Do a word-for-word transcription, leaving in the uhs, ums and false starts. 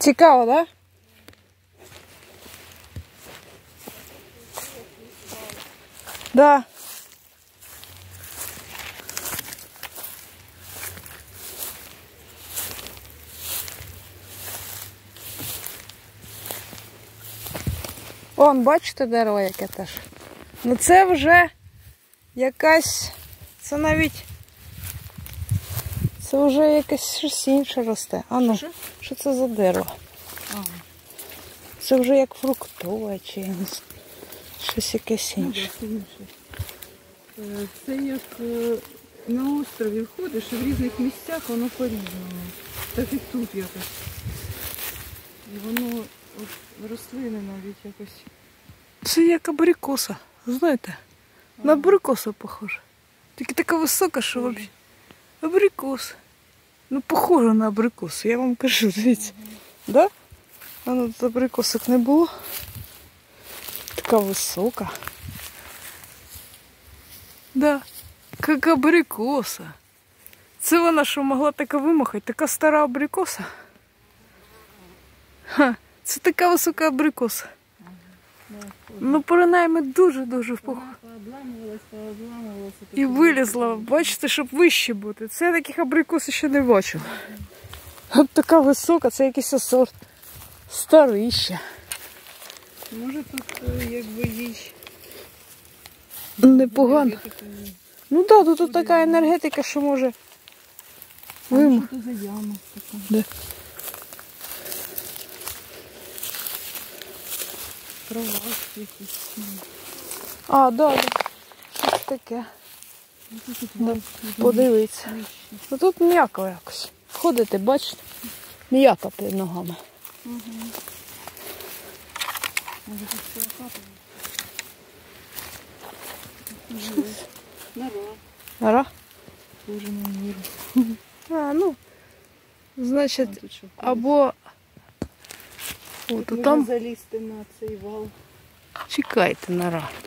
Цікаво, так? Да? Да. Вон, бачите дерево яке теж? Ну це вже якась, це навіть, це вже якесь щось інше росте. А ну, що, що це за дерево? Ага. Це вже як фруктове чи щось якесь інше. Це як на острові входиш, і в різних місцях воно по-різному. Так і тут якось. І воно, от, рослини навіть якось. Це як абрикоса, знаєте? На абрикосу похоже. Тільки така висока, що взагалі. Абрикос. Ну, похоже на абрикосу, я вам кажу, дивіться. Ага. Да? А ну тут абрикосок не було. Така висока. Да, як абрикоса. Це вона що могла така вимахати, така стара абрикоса. Ха, це така висока абрикоса. Ну, принаймні, дуже-дуже впухла. Пообламувалась, пообламувалась. І вилізла, бачите, щоб вище бути. Це я таких абрикос ще не бачила. От така висока, це якийсь сорт. Старий ще. Може тут, якби, їй... Непогано. Ну так, да, тут така енергетика, що може... Вим... Що це за яма така? Да. Трава якісь. А, да, да. Щось таке. Да. Подивіться. Ну тут м'яко якось. Ходите, бачите? М'яко під ногами. Угу. Може тут все окапує. Нора. Нора? Дуже на міру. А, ну, значить, або... О, то там... залізти на цей вал. Чекайте, нора.